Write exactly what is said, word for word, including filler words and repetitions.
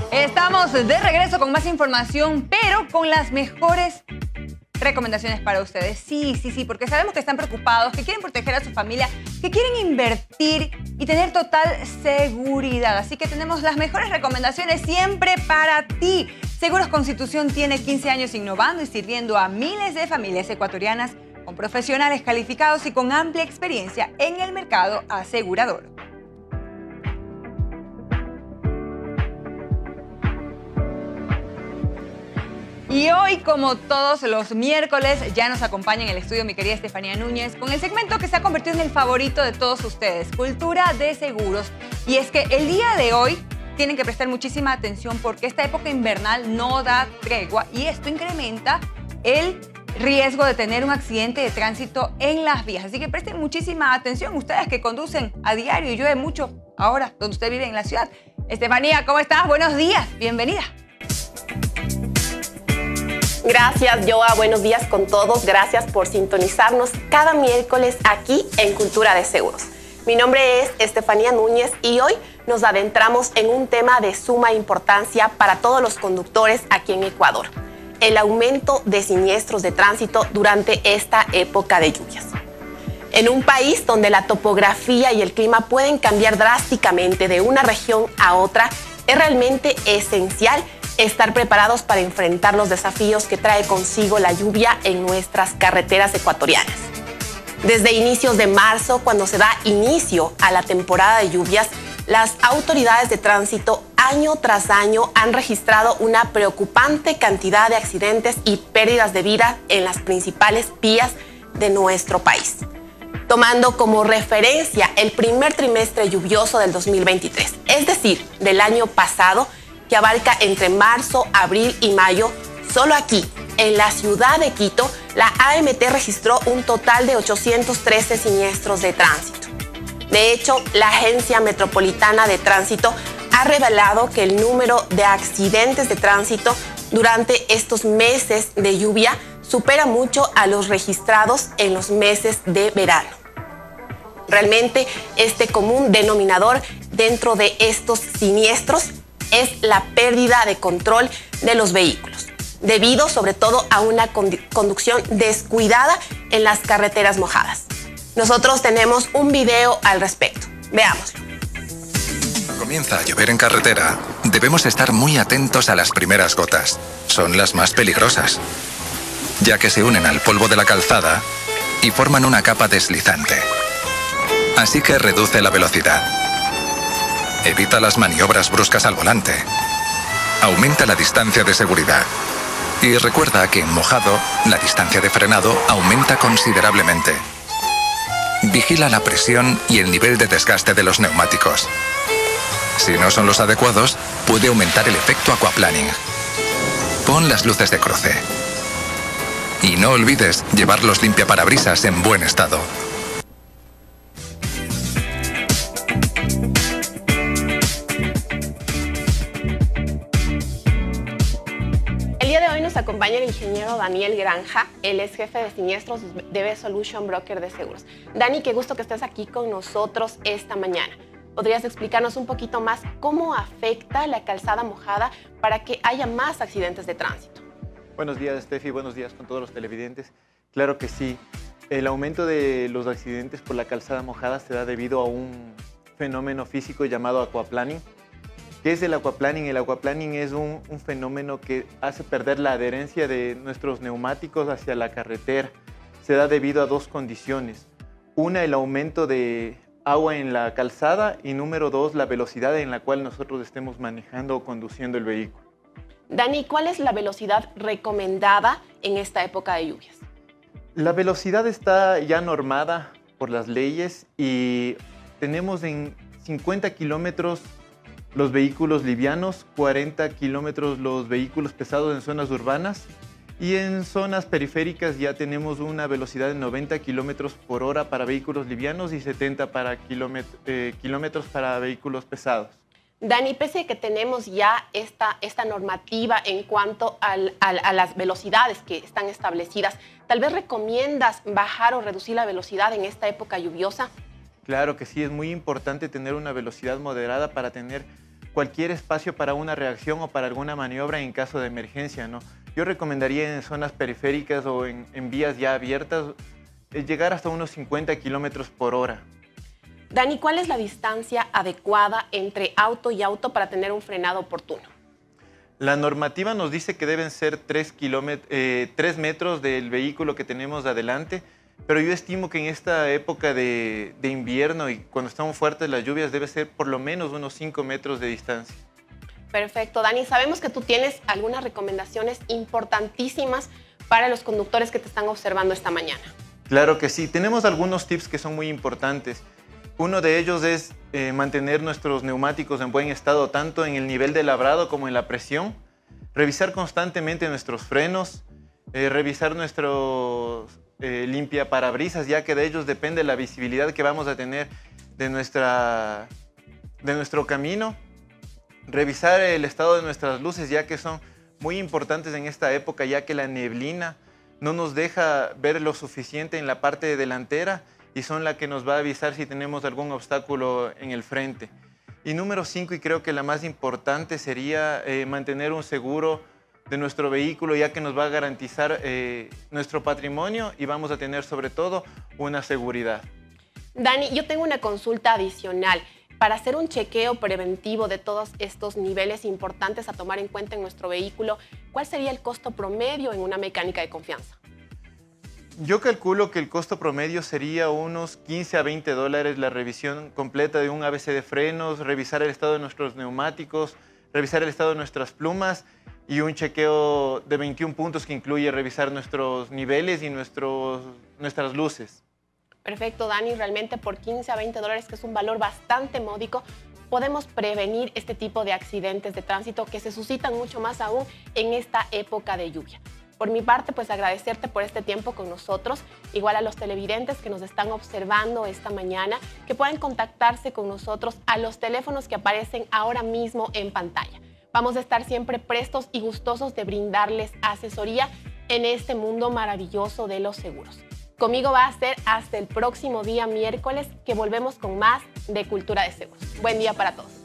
Estamos de regreso con más información, pero con las mejores recomendaciones para ustedes. Sí, sí, sí, porque sabemos que están preocupados, que quieren proteger a su familia, que quieren invertir y tener total seguridad. Así que tenemos las mejores recomendaciones siempre para ti. Seguros Constitución tiene quince años innovando y sirviendo a miles de familias ecuatorianas con profesionales calificados y con amplia experiencia en el mercado asegurador. Y hoy, como todos los miércoles, ya nos acompaña en el estudio mi querida Estefanía Núñez con el segmento que se ha convertido en el favorito de todos ustedes, Cultura de Seguros. Y es que el día de hoy tienen que prestar muchísima atención porque esta época invernal no da tregua y esto incrementa el riesgo de tener un accidente de tránsito en las vías. Así que presten muchísima atención ustedes que conducen a diario y llueve mucho ahora donde usted vive en la ciudad. Estefanía, ¿cómo estás? Buenos días, bienvenida. Gracias, Joa. Buenos días con todos. Gracias por sintonizarnos cada miércoles aquí en Cultura de Seguros. Mi nombre es Estefanía Núñez y hoy nos adentramos en un tema de suma importancia para todos los conductores aquí en Ecuador: el aumento de siniestros de tránsito durante esta época de lluvias. En un país donde la topografía y el clima pueden cambiar drásticamente de una región a otra, es realmente esencial estar preparados para enfrentar los desafíos que trae consigo la lluvia en nuestras carreteras ecuatorianas. Desde inicios de marzo, cuando se da inicio a la temporada de lluvias, las autoridades de tránsito año tras año han registrado una preocupante cantidad de accidentes y pérdidas de vida en las principales vías de nuestro país. Tomando como referencia el primer trimestre lluvioso del dos mil veintitrés, es decir, del año pasado, que abarca entre marzo, abril y mayo, solo aquí, en la ciudad de Quito, la A M T registró un total de ochocientos trece siniestros de tránsito. De hecho, la Agencia Metropolitana de Tránsito ha revelado que el número de accidentes de tránsito durante estos meses de lluvia supera mucho a los registrados en los meses de verano. Realmente, este común denominador dentro de estos siniestros es la pérdida de control de los vehículos, debido sobre todo a una conducción descuidada en las carreteras mojadas. Nosotros tenemos un video al respecto. Veámoslo. Comienza a llover en carretera. Debemos estar muy atentos a las primeras gotas. Son las más peligrosas, ya que se unen al polvo de la calzada y forman una capa deslizante. Así que reduce la velocidad. Evita las maniobras bruscas al volante. Aumenta la distancia de seguridad. Y recuerda que en mojado, la distancia de frenado aumenta considerablemente. Vigila la presión y el nivel de desgaste de los neumáticos. Si no son los adecuados, puede aumentar el efecto aquaplaning. Pon las luces de cruce. Y no olvides llevar los limpiaparabrisas en buen estado. Nos acompaña el ingeniero Daniel Granja. Él es jefe de siniestros de B Solution Broker de Seguros. Dani, qué gusto que estés aquí con nosotros esta mañana. ¿Podrías explicarnos un poquito más cómo afecta la calzada mojada para que haya más accidentes de tránsito? Buenos días, Steffi. Buenos días con todos los televidentes. Claro que sí. El aumento de los accidentes por la calzada mojada se da debido a un fenómeno físico llamado aquaplaning. ¿Qué es el aquaplaning? El aquaplaning es un, un fenómeno que hace perder la adherencia de nuestros neumáticos hacia la carretera. Se da debido a dos condiciones. Una, el aumento de agua en la calzada y número dos, la velocidad en la cual nosotros estemos manejando o conduciendo el vehículo. Dani, ¿cuál es la velocidad recomendada en esta época de lluvias? La velocidad está ya normada por las leyes y tenemos en cincuenta kilómetros los vehículos livianos, cuarenta kilómetros los vehículos pesados en zonas urbanas y en zonas periféricas ya tenemos una velocidad de noventa kilómetros por hora para vehículos livianos y setenta para kilómetros, eh, kilómetros para vehículos pesados. Dani, pese a que tenemos ya esta, esta normativa en cuanto al, al, a las velocidades que están establecidas, ¿tal vez recomiendas bajar o reducir la velocidad en esta época lluviosa? Claro que sí, es muy importante tener una velocidad moderada para tener cualquier espacio para una reacción o para alguna maniobra en caso de emergencia, ¿no? Yo recomendaría en zonas periféricas o en, en vías ya abiertas eh, llegar hasta unos cincuenta kilómetros por hora. Dani, ¿cuál es la distancia adecuada entre auto y auto para tener un frenado oportuno? La normativa nos dice que deben ser tres eh, metros del vehículo que tenemos adelante, pero yo estimo que en esta época de, de invierno y cuando están fuertes las lluvias debe ser por lo menos unos cinco metros de distancia. Perfecto, Dani. Sabemos que tú tienes algunas recomendaciones importantísimas para los conductores que te están observando esta mañana. Claro que sí. Tenemos algunos tips que son muy importantes. Uno de ellos es eh, mantener nuestros neumáticos en buen estado, tanto en el nivel de labrado como en la presión. Revisar constantemente nuestros frenos, eh, revisar nuestros eh, limpiaparabrisas, ya que de ellos depende la visibilidad que vamos a tener de, nuestra, de nuestro camino. Revisar el estado de nuestras luces, ya que son muy importantes en esta época, ya que la neblina no nos deja ver lo suficiente en la parte delantera y son la que nos va a avisar si tenemos algún obstáculo en el frente. Y número cinco, y creo que la más importante, sería eh, mantener un seguro de nuestro vehículo, ya que nos va a garantizar eh, nuestro patrimonio y vamos a tener sobre todo una seguridad. Dani, yo tengo una consulta adicional. Para hacer un chequeo preventivo de todos estos niveles importantes a tomar en cuenta en nuestro vehículo, ¿cuál sería el costo promedio en una mecánica de confianza? Yo calculo que el costo promedio sería unos quince a veinte dólares la revisión completa de un A B C de frenos, revisar el estado de nuestros neumáticos, revisar el estado de nuestras plumas y un chequeo de veintiún puntos que incluye revisar nuestros niveles y nuestros, nuestras luces. Perfecto, Dani. Realmente por quince a veinte dólares, que es un valor bastante módico, podemos prevenir este tipo de accidentes de tránsito que se suscitan mucho más aún en esta época de lluvia. Por mi parte, pues agradecerte por este tiempo con nosotros, igual a los televidentes que nos están observando esta mañana, que pueden contactarse con nosotros a los teléfonos que aparecen ahora mismo en pantalla. Vamos a estar siempre prestos y gustosos de brindarles asesoría en este mundo maravilloso de los seguros. Conmigo va a ser hasta el próximo día miércoles, que volvemos con más de Cultura de Seguros. Buen día para todos.